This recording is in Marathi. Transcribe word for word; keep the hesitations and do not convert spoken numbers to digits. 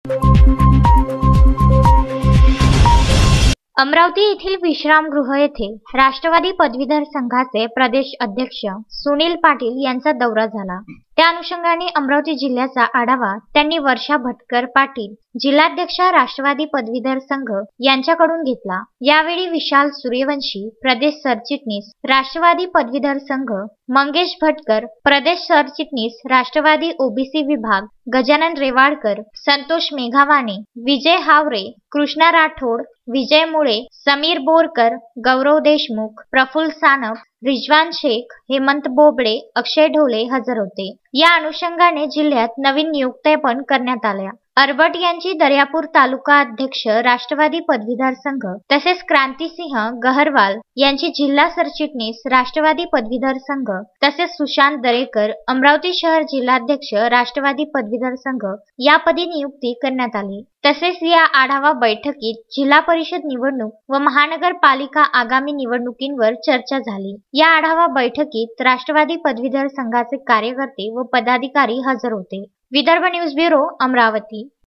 अमरावती येथील विश्रामगृह येथे राष्ट्रवादी पदवीधर संघाचे प्रदेश अध्यक्ष सुनील पाटील यांचा दौरा झाला। त्या अनुषंगाने अमरावती जिल्ह्याचा आढावा त्यांनी वर्षा भटकर पाटील, जिल्हाध्यक्ष राष्ट्रवादी पदवीधर संघ यांच्याकडून घेतला। यावेळी विशाल सूर्यवंशी, प्रदेश सरचिटणीस राष्ट्रवादी पदवीधर संघ, मंगेश भटकर, प्रदेश सरचिटणीस राष्ट्रवादी ओबीसी विभाग, गजानन रेवाडकर, संतोष मेघावाने, विजय हावरे, कृष्णा राठोड, विजय मुळे, समीर बोरकर, गौरव देशमुख, प्रफुल्ल सानप, रिजवान शेख, हेमंत बोबडे, अक्षय ढोले हजर होते। या अनुषंगाने जिल्ह्यात नवीन नियुक्त्या पण करण्यात आल्या। अरबट यांची दर्यापूर तालुका अध्यक्ष राष्ट्रवादी पदवीधर संघ तसेच क्रांतिसिंह गहरवाल यांची जिल्हा सरचिटणीस राष्ट्रवादी पदवीधर संघ तसेच सुशांत दरेकर अमरावती शहर जिल्हाध्यक्ष राष्ट्रवादी पदवीधर संघ यापदी नियुक्ती करण्यात आली। तसेच या आढावा बैठकीत जिल्हा परिषद निवडणूक व महानगरपालिका आगामी निवडणुकींवर चर्चा झाली। या आढावा बैठकीत राष्ट्रवादी पदवीधर संघाचे कार्यकर्ते व पदाधिकारी हजर होते। Vidarbha news bureau, Amravati.